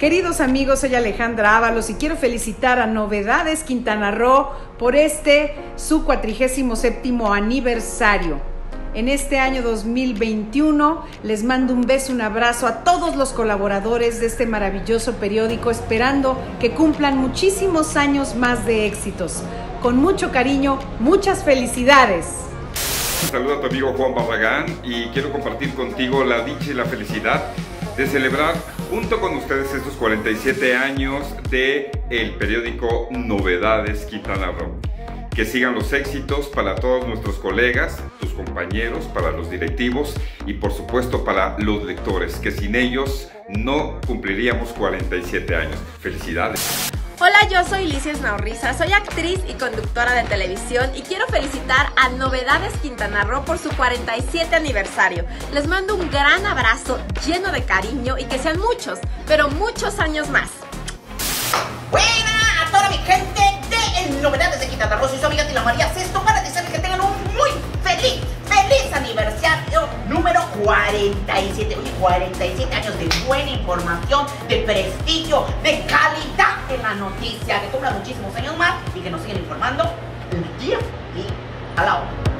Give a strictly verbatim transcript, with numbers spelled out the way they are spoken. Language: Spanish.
Queridos amigos, soy Alejandra Ábalos y quiero felicitar a Novedades Quintana Roo por este su cuatrigésimo séptimo aniversario. En este año dos mil veintiuno les mando un beso, un abrazo a todos los colaboradores de este maravilloso periódico, esperando que cumplan muchísimos años más de éxitos. Con mucho cariño, muchas felicidades. Un saludo a tu amigo Juan Barragán y quiero compartir contigo la dicha y la felicidad de celebrar junto con ustedes estos cuarenta y siete años de el periódico Novedades Quintana Roo. Que sigan los éxitos para todos nuestros colegas, tus compañeros, para los directivos y por supuesto para los lectores, que sin ellos no cumpliríamos cuarenta y siete años. ¡Felicidades! Hola, yo soy Licia Snaurriza, soy actriz y conductora de televisión y quiero felicitar a Novedades Quintana Roo por su cuarenta y siete aniversario. Les mando un gran abrazo lleno de cariño y que sean muchos, pero muchos años más. Buena a toda mi gente de Novedades de Quintana Roo, soy su amiga Tila María Sesto para desearles que tengan un muy feliz, feliz aniversario número cuarenta y siete. Oye, cuarenta y siete años de buena información, de prestigio, de calidad en la noticia, que cumplan muchísimos años más y que nos sigan informando el día y a la hora.